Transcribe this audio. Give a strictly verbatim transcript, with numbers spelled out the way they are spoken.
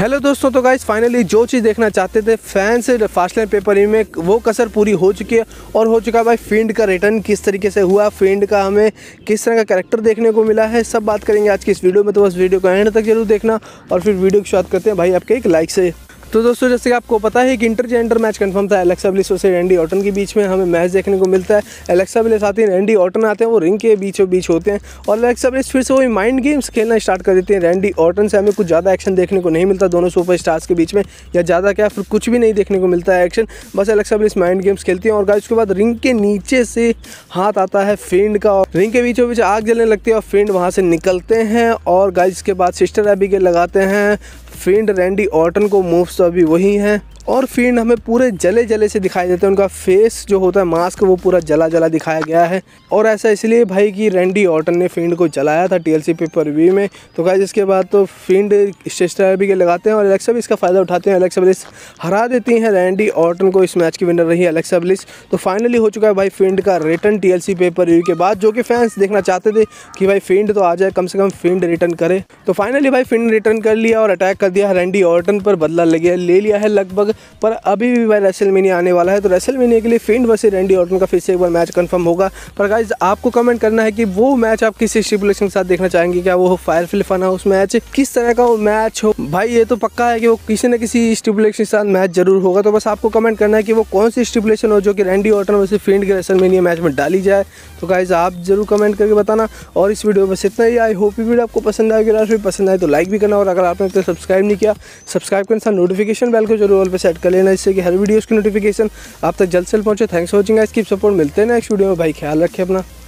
Hello दोस्तों, तो guys finally जो चीज़ देखना चाहते थे फैंस फास्टलाइन पेपर में वो कसर पूरी हो चुकी है और हो चुका है भाई। फील्ड का रिटर्न किस तरीके से हुआ, फील्ड का हमें किस तरह का कैरेक्टर देखने को मिला है, सब बात करेंगे आज की इस वीडियो में। तो बस वीडियो को एंड तक जरूर देखना और फिर वीडियो की शुरुआत करते हैं भाई आपके एक लाइक से। तो दोस्तों जैसे कि आपको पता है कि इंटरजेंडर मैच कंफर्म था एलेक्सा ब्लिस और रैंडी ऑर्टन के बीच में हमें मैच देखने को मिलता है। एलेक्सा ब्लिस आती है, रैंडी ऑर्टन आते हैं, वो रिंग के बीचों बीच होते हैं और एलेक्सा ब्लिस फिर से वही माइंड गेम्स खेलना स्टार्ट कर देते हैं। रैंडी ऑर्टन से हमें कुछ ज़्यादा एक्शन देखने को नहीं मिलता दोनों सुपर स्टार्स के बीच में, या ज़्यादा क्या फिर कुछ भी नहीं देखने को मिलता है एक्शन, बस एलेक्सा ब्लिस माइंड गेम्स खेलती हैं। और गाइस उसके बाद रिंग के नीचे से हाथ आता है फिंड का और रिंग के बीचों बीच आग जलने लगती है और फिंड वहाँ से निकलते हैं। और गाइस के बाद सिस्टर एबिगेल लगाते हैं फिंड रैंडी ऑर्टन को, मूव्स तो अभी वही हैं और फिंड हमें पूरे जले जले से दिखाई देते हैं। उनका फेस जो होता है मास्क वो पूरा जला जला दिखाया गया है और ऐसा इसलिए भाई कि रैंडी ऑर्टन ने फिंड को जलाया था टीएलसी पेपर व्यू में। तो गाइस इसके बाद तो फिंड सिस्टर एबिगेल लगाते हैं और एलेक्सा ब्लिस का फ़ायदा उठाते हैं। एलेक्सा ब्लिस हरा देती हैं रैंडी ऑर्टन को, इस मैच की विनर रही है एलेक्सा ब्लिस। तो फाइनली हो चुका है भाई फिंड का रिटर्न टीएलसी पेपर व्यू के बाद, जो कि फैंस देखना चाहते थे कि भाई फिंड तो आ जाए, कम से कम फिंड रिटर्न करे। तो फाइनली भाई फिंड रिटर्न कर लिया और अटैक कर दिया रैंडी ऑर्टन पर, बदला ले गया ले लिया है लगभग। पर अभी भी भाई रेसलमेनिया आने वाला है, तो रेसलमेनिया के लिए फिंड वर्सेस रैंडी ऑर्टन का फिर से एक बार मैच कंफर्म होगा। पर गाइज आपको कमेंट करना है कि वो मैच आप किस स्टिपुलेशन के साथ देखना चाहेंगे, क्या वो firefly fun house match, किस तरह का वो मैच हो। भाई ये तो पक्का है कि वो किसी न किसी स्टिपुलेशन के साथ मैच जरूर होगा। तो बस आपको कमेंट करना है कि वो कौन सी स्टिपुलेशन हो जो कि रैंडी ऑर्टन वर्सेस फिंड के रेसलमेनिया मैच में डाली जाए। तो गाइज आप जरूर कमेंट करके बताना और इस वीडियो में बस इतना ही। आई होप ये वीडियो आपको पसंद आएगी, अगर पसंद आए तो लाइक भी करना और अगर आपने तो सब्सक्राइब नहीं किया सब्सक्राइब करने साथ नोटिफिकेशन बेल को जरूर ऑल पे सेट कर लेना, इससे कि हर वीडियोस की नोटिफिकेशन आप तक जल्द से जल्द पहुंचे। Thanks for watching guys, keep support. मिलते हैं नेक्स्ट वीडियो में भाई, ख्याल रखें अपना।